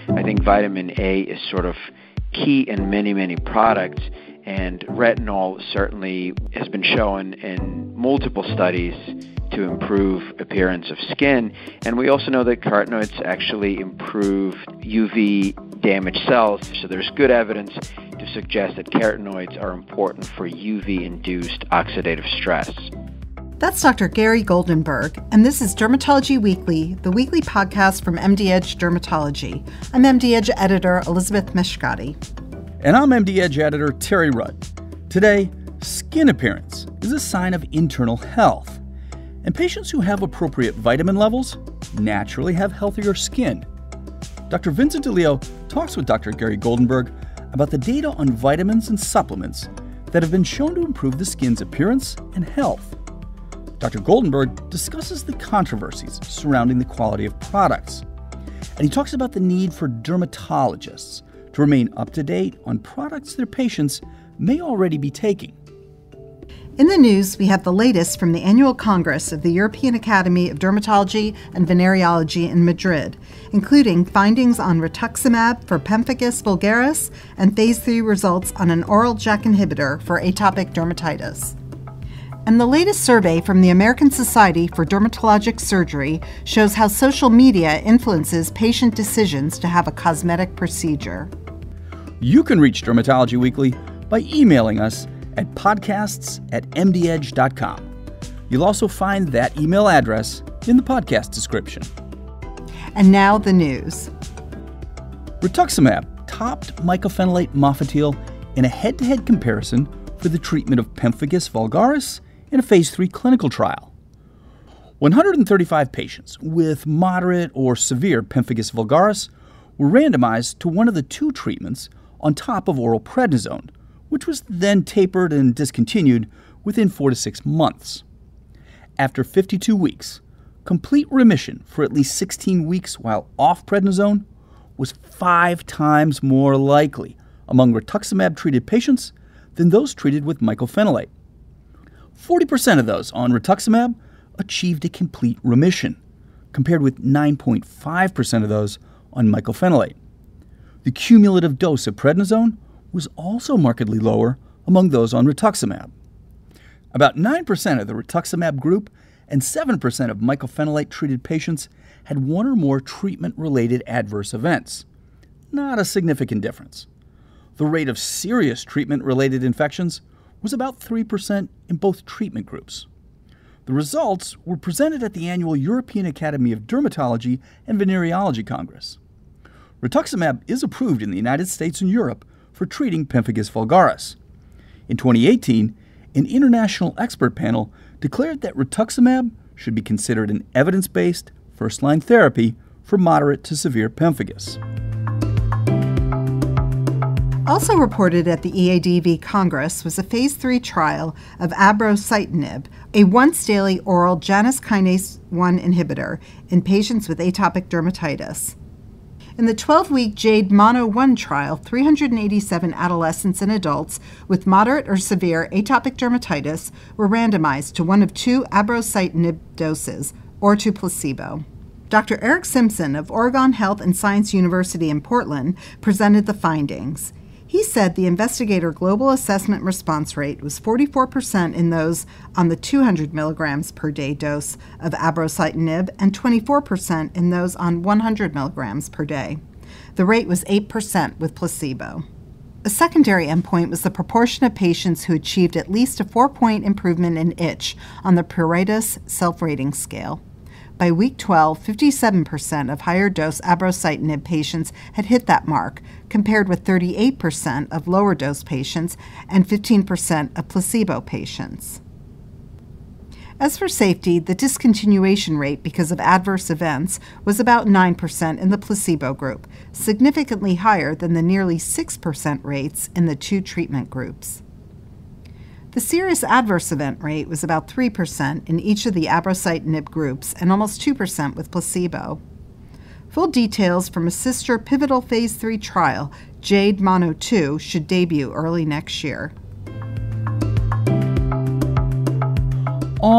I think vitamin A is sort of key in many, many products, and retinol certainly has been shown in multiple studies to improve appearance of skin. And we also know that carotenoids actually improve UV damaged cells. So there's good evidence to suggest that carotenoids are important for UV-induced oxidative stress. That's Dr. Gary Goldenberg, and this is Dermatology Weekly, the weekly podcast from MD Edge Dermatology. I'm MD Edge editor Elizabeth Meshkati. And I'm MD Edge editor Terry Rudd. Today, skin appearance is a sign of internal health. And patients who have appropriate vitamin levels naturally have healthier skin. Dr. Vincent DeLeo talks with Dr. Gary Goldenberg about the data on vitamins and supplements that have been shown to improve the skin's appearance and health. Dr. Goldenberg discusses the controversies surrounding the quality of products. And he talks about the need for dermatologists to remain up to date on products their patients may already be taking. In the news, we have the latest from the annual Congress of the European Academy of Dermatology and Venereology in Madrid, including findings on rituximab for pemphigus vulgaris and Phase 3 results on an oral JAK inhibitor for atopic dermatitis. And the latest survey from the American Society for Dermatologic Surgery shows how social media influences patient decisions to have a cosmetic procedure. You can reach Dermatology Weekly by emailing us at podcasts@mdedge.com. You'll also find that email address in the podcast description. And now the news. Rituximab topped mycophenolate mofetil in a head-to-head comparison for the treatment of pemphigus vulgaris in a Phase 3 clinical trial. 135 patients with moderate or severe pemphigus vulgaris were randomized to one of the two treatments on top of oral prednisone, which was then tapered and discontinued within 4 to 6 months. After 52 weeks, complete remission for at least 16 weeks while off prednisone was 5 times more likely among rituximab-treated patients than those treated with mycophenolate. 40% of those on rituximab achieved a complete remission, compared with 9.5% of those on mycophenolate. The cumulative dose of prednisone was also markedly lower among those on rituximab. About 9% of the rituximab group and 7% of mycophenolate-treated patients had one or more treatment-related adverse events. Not a significant difference. The rate of serious treatment-related infections was about 3% in both treatment groups. The results were presented at the annual European Academy of Dermatology and Venereology Congress. Rituximab is approved in the United States and Europe for treating pemphigus vulgaris. In 2018, an international expert panel declared that rituximab should be considered an evidence-based first-line therapy for moderate to severe pemphigus. Also reported at the EADV Congress was a Phase 3 trial of abrocitinib, a once-daily oral Janus kinase 1 inhibitor in patients with atopic dermatitis. In the 12-week JADE Mono 1 trial, 387 adolescents and adults with moderate or severe atopic dermatitis were randomized to one of 2 abrocitinib doses or to placebo. Dr. Eric Simpson of Oregon Health and Science University in Portland presented the findings. He said the investigator global assessment response rate was 44% in those on the 200 milligrams per day dose of abrocitinib and 24% in those on 100 milligrams per day. The rate was 8% with placebo. A secondary endpoint was the proportion of patients who achieved at least a 4-point improvement in itch on the pruritus self-rating scale. By week 12, 57% of higher-dose abrocitinib patients had hit that mark, compared with 38% of lower-dose patients and 15% of placebo patients. As for safety, the discontinuation rate because of adverse events was about 9% in the placebo group, significantly higher than the nearly 6% rates in the 2 treatment groups. The serious adverse event rate was about 3% in each of the abrocitinib groups and almost 2% with placebo. Full details from a sister pivotal Phase 3 trial, JADE Mono 2, should debut early next year.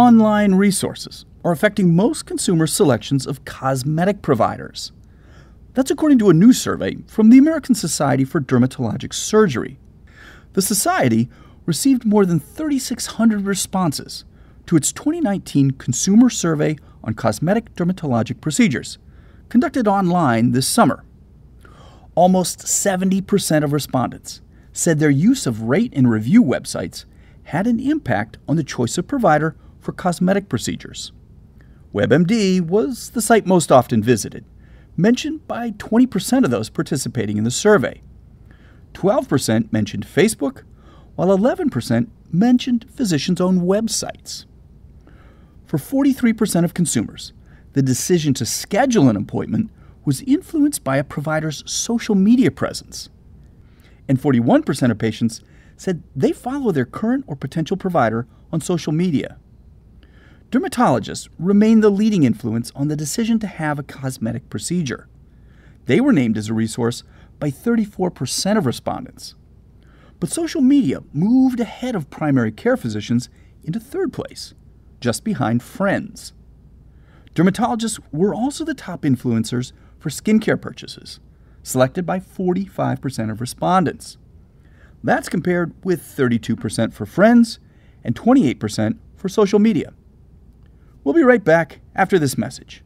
Online resources are affecting most consumer selections of cosmetic providers. That's according to a new survey from the American Society for Dermatologic Surgery. The Society received more than 3,600 responses to its 2019 Consumer Survey on Cosmetic Dermatologic Procedures, conducted online this summer. Almost 70% of respondents said their use of rate and review websites had an impact on the choice of provider for cosmetic procedures. WebMD was the site most often visited, mentioned by 20% of those participating in the survey. 12% mentioned Facebook, while 11% mentioned physicians' own websites. For 43% of consumers, the decision to schedule an appointment was influenced by a provider's social media presence. And 41% of patients said they follow their current or potential provider on social media. Dermatologists remain the leading influence on the decision to have a cosmetic procedure. They were named as a resource by 34% of respondents. But social media moved ahead of primary care physicians into third place, just behind friends. Dermatologists were also the top influencers for skincare purchases, selected by 45% of respondents. That's compared with 32% for friends and 28% for social media. We'll be right back after this message.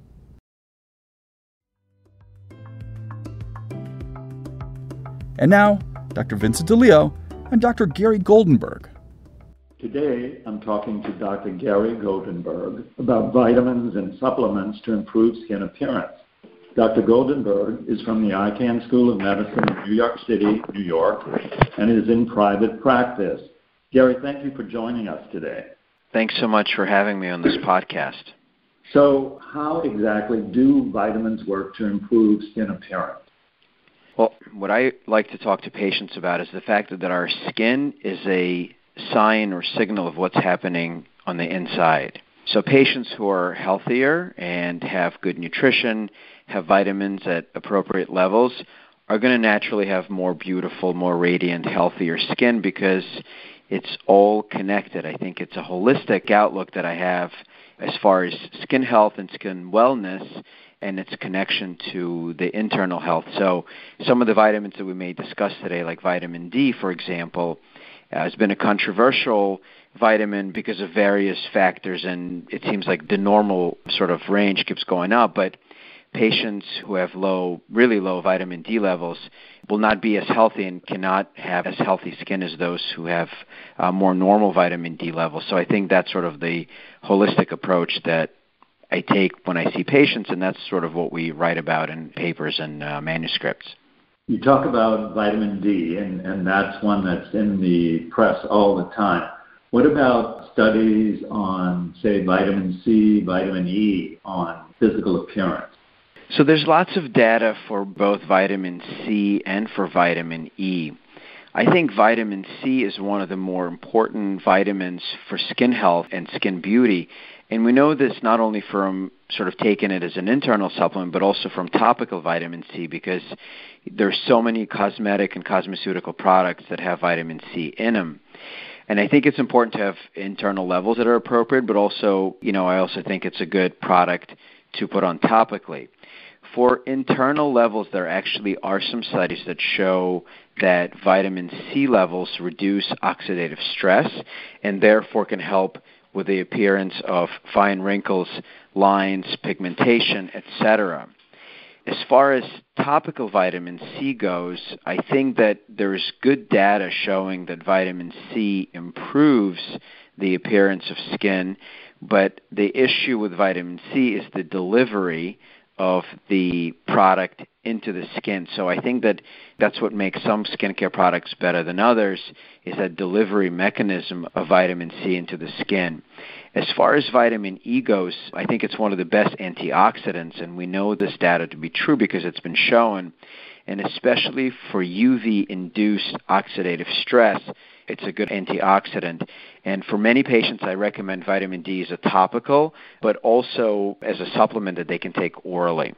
And now, Dr. Vincent DeLeo and Dr. Gary Goldenberg. Today, I'm talking to Dr. Gary Goldenberg about vitamins and supplements to improve skin appearance. Dr. Goldenberg is from the Icahn School of Medicine in New York City, New York, and is in private practice. Gary, thank you for joining us today. Thanks so much for having me on this podcast. So, how exactly do vitamins work to improve skin appearance? Well, what I like to talk to patients about is the fact that our skin is a sign or signal of what's happening on the inside. So patients who are healthier and have good nutrition, have vitamins at appropriate levels, are going to naturally have more beautiful, more radiant, healthier skin because it's all connected. I think it's a holistic outlook that I have as far as skin health and skin wellness and its connection to the internal health. So some of the vitamins that we may discuss today, like vitamin D, for example, has been a controversial vitamin because of various factors, and it seems like the normal sort of range keeps going up, but patients who have really low vitamin D levels will not be as healthy and cannot have as healthy skin as those who have more normal vitamin D levels. So I think that's sort of the holistic approach that I take when I see patients, and that's sort of what we write about in papers and manuscripts. You talk about vitamin D, and that's one that's in the press all the time. What about studies on, say, vitamin C, vitamin E on physical appearance? So there's lots of data for both vitamin C and for vitamin E. I think vitamin C is one of the more important vitamins for skin health and skin beauty. And we know this not only from sort of taking it as an internal supplement, but also from topical vitamin C, because there's so many cosmetic and cosmeceutical products that have vitamin C in them. And I think it's important to have internal levels that are appropriate, but also, I also think it's a good product to put on topically. For internal levels, there actually are some studies that show that vitamin C levels reduce oxidative stress and therefore can help with the appearance of fine wrinkles, lines, pigmentation, etc. As far as topical vitamin C goes, I think that there's good data showing that vitamin C improves the appearance of skin, but the issue with vitamin C is the delivery of the product into the skin. So I think that that's what makes some skincare products better than others, is that delivery mechanism of vitamin C into the skin. As far as vitamin E goes, I think it's one of the best antioxidants, and we know this data to be true because it's been shown, and especially for UV-induced oxidative stress, it's a good antioxidant. And for many patients, I recommend vitamin D as a topical, but also as a supplement that they can take orally.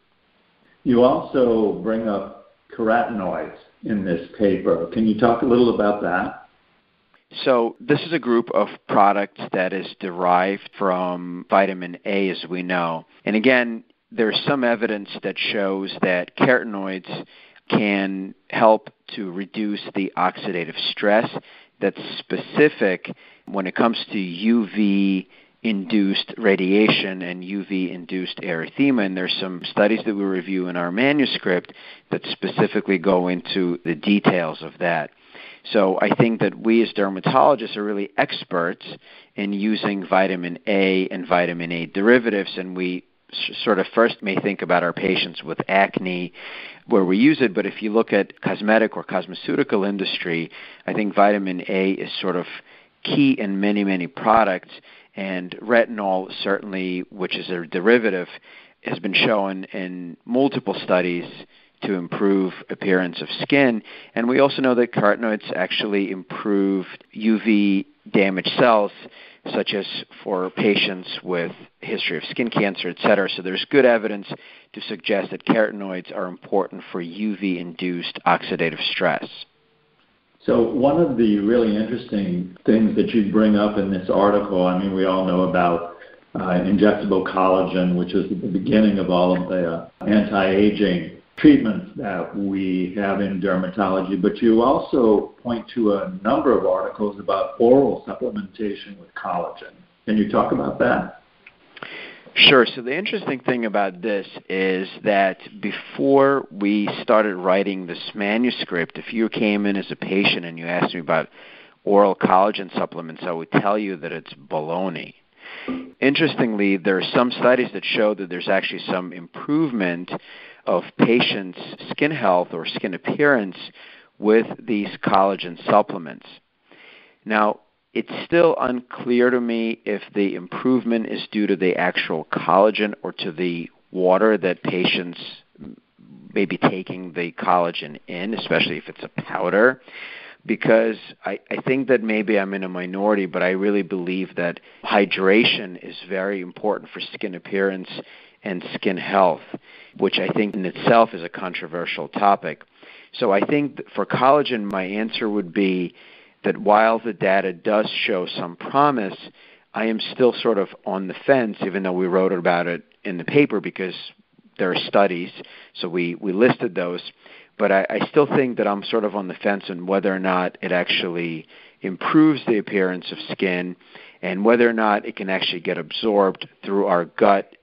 You also bring up carotenoids in this paper. Can you talk a little about that? So this is a group of products that is derived from vitamin A, as we know. And again, there's some evidence that shows that carotenoids can help to reduce the oxidative stress that's specific when it comes to UV-induced radiation and UV-induced erythema. And there's some studies that we review in our manuscript that specifically go into the details of that. So I think that we as dermatologists are really experts in using vitamin A and vitamin A derivatives, and we sort of first may think about our patients with acne where we use it, but if you look at cosmetic or cosmeceutical industry, I think vitamin A is sort of key in many, many products, and retinol certainly, which is a derivative, has been shown in multiple studies to improve appearance of skin. And we also know that carotenoids actually improve UV damaged cells, such as for patients with history of skin cancer, et cetera. So there's good evidence to suggest that carotenoids are important for UV-induced oxidative stress. So one of the really interesting things that you bring up in this article, I mean, we all know about injectable collagen, which is the beginning of all of the anti-aging treatments that we have in dermatology, but you also point to a number of articles about oral supplementation with collagen. Can you talk about that? Sure. So the interesting thing about this is that before we started writing this manuscript, if you came in as a patient and you asked me about oral collagen supplements, I would tell you that it's baloney. Interestingly, there are some studies that show that there's actually some improvement of patients' skin health or skin appearance with these collagen supplements. Now, it's still unclear to me if the improvement is due to the actual collagen or to the water that patients may be taking the collagen in, especially if it's a powder, because I think that maybe I'm in a minority, but I really believe that hydration is very important for skin appearance and skin health, which I think in itself is a controversial topic. So I think for collagen, my answer would be that while the data does show some promise, I am still sort of on the fence, even though we wrote about it in the paper because there are studies, so we listed those. But I still think that I'm sort of on the fence on whether or not it actually improves the appearance of skin and whether or not it can actually get absorbed through our gut,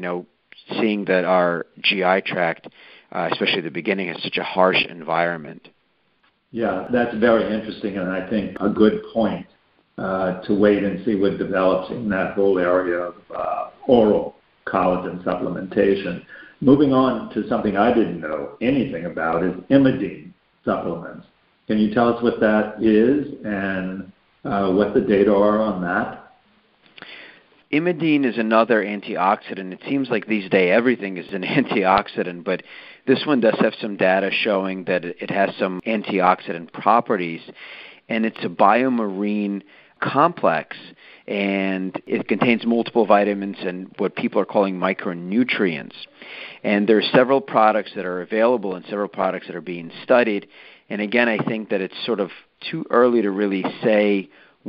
seeing that our GI tract, especially at the beginning, has such a harsh environment. Yeah, that's very interesting, and I think a good point to wait and see what develops in that whole area of oral collagen supplementation. Moving on to something I didn't know anything about is Imidine supplements. Can you tell us what that is and what the data are on that? Imidine is another antioxidant. It seems like these days everything is an antioxidant, but this one does have some data showing that it has some antioxidant properties, and it's a biomarine complex, and it contains multiple vitamins and what people are calling micronutrients. And there are several products that are available and several products that are being studied. And again, I think that it's sort of too early to really say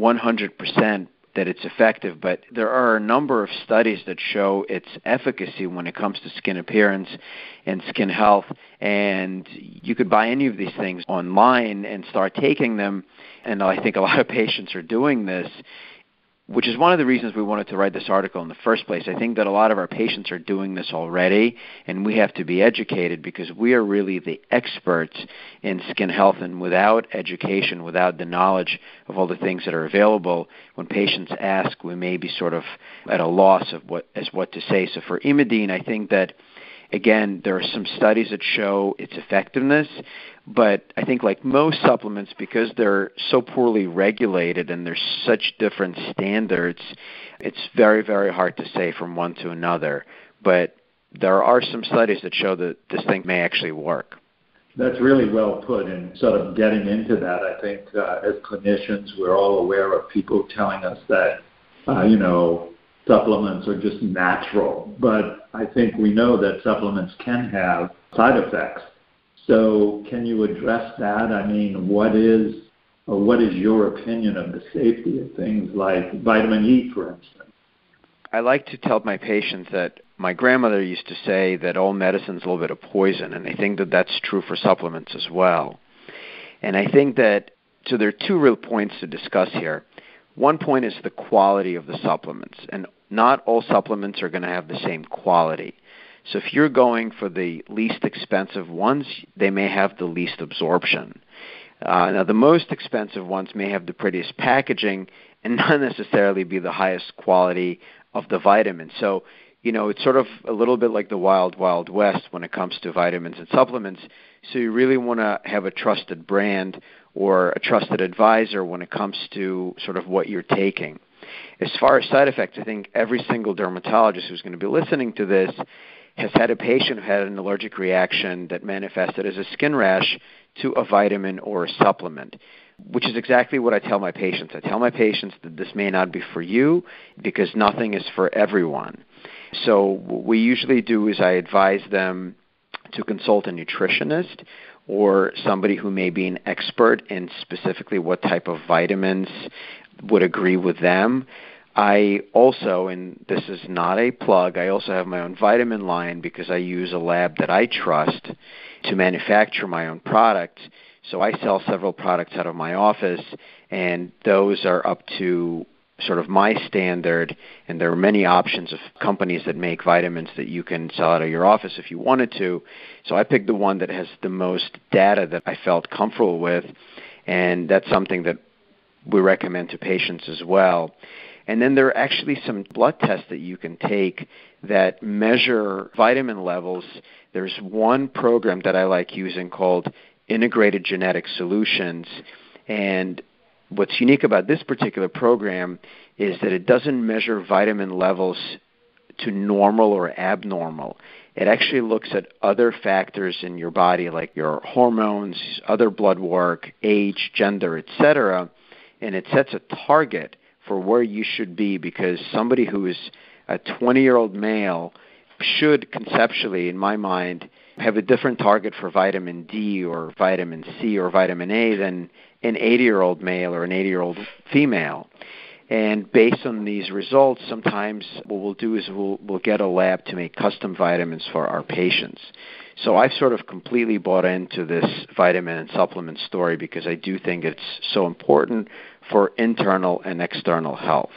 100% that it's effective, but there are a number of studies that show its efficacy when it comes to skin appearance and skin health. And you could buy any of these things online and start taking them, and I think a lot of patients are doing this, which is one of the reasons we wanted to write this article in the first place. I think that a lot of our patients are doing this already, and we have to be educated because we are really the experts in skin health, and without education, without the knowledge of all the things that are available, when patients ask, we may be sort of at a loss of what to say. So for Imidine, I think that, again, there are some studies that show its effectiveness, but I think like most supplements, because they're so poorly regulated and there's such different standards, it's very, very hard to say from one to another. But there are some studies that show that this thing may actually work. That's really well put, and sort of getting into that, I think as clinicians, we're all aware of people telling us that, supplements are just natural, but I think we know that supplements can have side effects. So can you address that? I mean, what is your opinion of the safety of things like vitamin E, for instance? I like to tell my patients that my grandmother used to say that all medicine's a little bit of poison, and I think that that's true for supplements as well. And I think that, so there are two real points to discuss here. One point is the quality of the supplements, and not all supplements are going to have the same quality. So if you're going for the least expensive ones, they may have the least absorption. Now, the most expensive ones may have the prettiest packaging and not necessarily be the highest quality of the vitamins. So, it's sort of a little bit like the wild, wild west when it comes to vitamins and supplements. So you really want to have a trusted brand or a trusted advisor when it comes to sort of what you're taking. As far as side effects, I think every single dermatologist who's going to be listening to this has had a patient who had an allergic reaction that manifested as a skin rash to a vitamin or a supplement, which is exactly what I tell my patients. I tell my patients that this may not be for you because nothing is for everyone. So what we usually do is I advise them to consult a nutritionist or somebody who may be an expert in specifically what type of vitamins would agree with them. I also, and this is not a plug, I also have my own vitamin line because I use a lab that I trust to manufacture my own products. So I sell several products out of my office, and those are up to sort of my standard, and there are many options of companies that make vitamins that you can sell out of your office if you wanted to. So I picked the one that has the most data that I felt comfortable with, and that's something that we recommend to patients as well. And then there are actually some blood tests that you can take that measure vitamin levels. There's one program that I like using called Integrated Genetic Solutions, and what's unique about this particular program is that it doesn't measure vitamin levels to normal or abnormal. It actually looks at other factors in your body like your hormones, other blood work, age, gender, etc., and it sets a target for where you should be, because somebody who is a 20-year-old male should conceptually, in my mind, have a different target for vitamin D or vitamin C or vitamin A than an 80-year-old male or an 80-year-old female. And based on these results, sometimes what we'll do is we'll get a lab to make custom vitamins for our patients. So I've sort of completely bought into this vitamin and supplement story because I do think it's so important for internal and external health.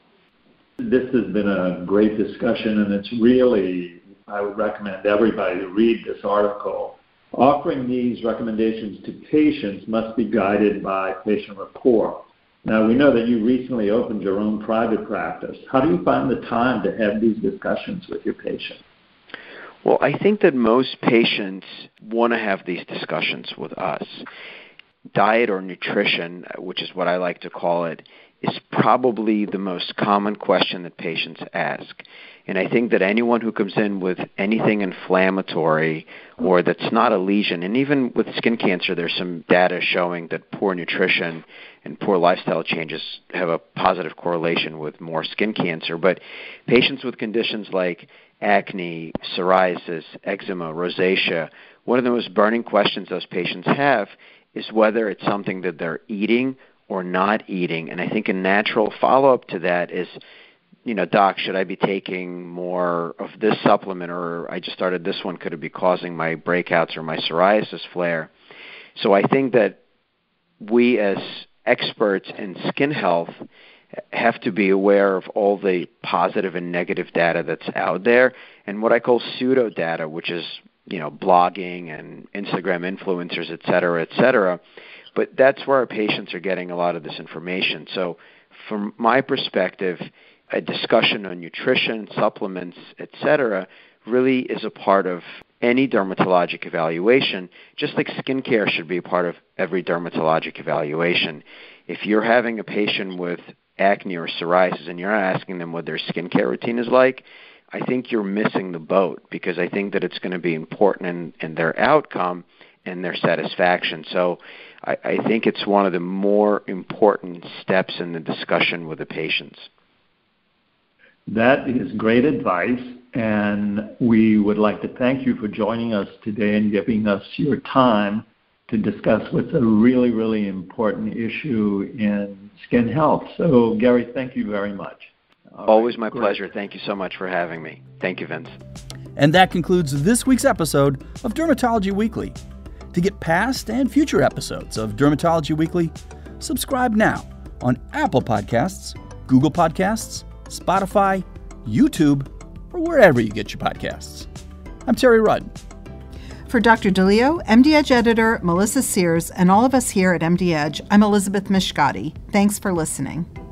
This has been a great discussion, and it's really, I would recommend everybody to read this article. Offering these recommendations to patients must be guided by patient rapport. Now, we know that you recently opened your own private practice. How do you find the time to have these discussions with your patients? Well, I think that most patients want to have these discussions with us. Diet or nutrition, which is what I like to call it, is probably the most common question that patients ask. And I think that anyone who comes in with anything inflammatory or that's not a lesion, and even with skin cancer, there's some data showing that poor nutrition and poor lifestyle changes have a positive correlation with more skin cancer. But patients with conditions like acne, psoriasis, eczema, rosacea, one of the most burning questions those patients have is whether it's something that they're eating or not eating. And I think a natural follow-up to that is, doc, should I be taking more of this supplement, or I just started this one, could it be causing my breakouts or my psoriasis flare? So I think that we as experts in skin health have to be aware of all the positive and negative data that's out there, and what I call pseudo data, which is blogging and Instagram influencers, et cetera, but that's where our patients are getting a lot of this information. So from my perspective, a discussion on nutrition, supplements, et cetera, really is a part of any dermatologic evaluation, just like skincare should be a part of every dermatologic evaluation. If you're having a patient with acne or psoriasis and you're asking them what their skincare routine is like, I think you're missing the boat, because I think that it's going to be important in their outcome and their satisfaction. So I think it's one of the more important steps in the discussion with the patients. That is great advice, and we would like to thank you for joining us today and giving us your time to discuss what's a really, really important issue in skin health. So, Gary, thank you very much. Always my pleasure. Thank you so much for having me. Thank you, Vince. And that concludes this week's episode of Dermatology Weekly. To get past and future episodes of Dermatology Weekly, subscribe now on Apple Podcasts, Google Podcasts, Spotify, YouTube, or wherever you get your podcasts. I'm Terry Rudd. For Dr. DeLeo, MD Edge editor Melissa Sears, and all of us here at MD Edge, I'm Elizabeth Mishkati. Thanks for listening.